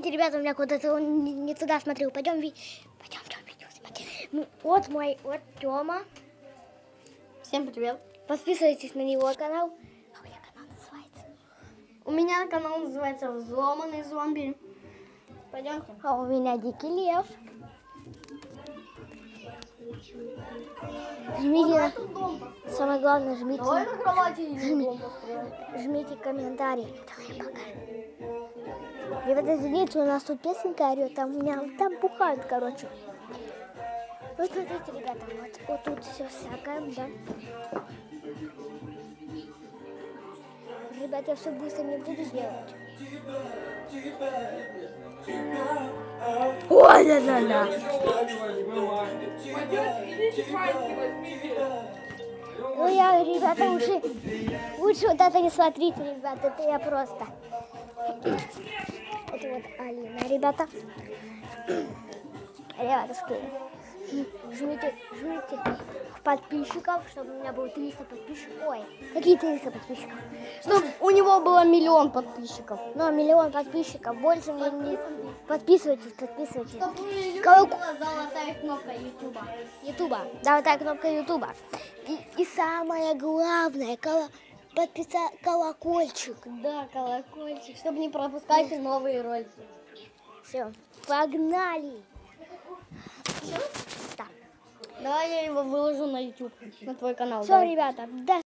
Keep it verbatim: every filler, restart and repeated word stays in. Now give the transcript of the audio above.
Смотрите, ребята, у меня куда-то не, не туда смотрел. Пойдем, ви... Пойдем, Тём, видео смотри. Ну, вот мой, вот Тёма. Всем привет. Подписывайтесь на его канал. Как у меня канал называется? У меня канал называется «Взломанный зомби». Пойдемте. А у меня Дикий Лев. Жмите, самое главное, жмите, Давай на кровати жми, жмите комментарий. Ребята, извините, у нас тут песенка орёт, там у меня там бухают, короче. Вот смотрите, ребята, вот, вот тут все всякое, да. Ребята, я все быстро не буду делать. Ой, ля-ля-ля. Ну я, ребята, лучше, лучше вот это не смотрите, ребята, это я просто. Это вот Алина, ребята. Ребятушки, жмите, жмите подписчиков, чтобы у меня было триста подписчиков. Ой, какие триста подписчиков? Чтобы у него было миллион подписчиков. Ну, миллион подписчиков, больше мне не... Подписывайтесь, подписывайтесь. Чтобы у меня Колок... была золотая кнопка Ютуба. Ютуба, да, вот так кнопка Ютуба. И, и самое главное, коло... подписать колокольчик. Да, колокольчик, чтобы не пропускать новые ролики. Все, погнали. Давай я его выложу на YouTube, на твой канал. Все, ребята, до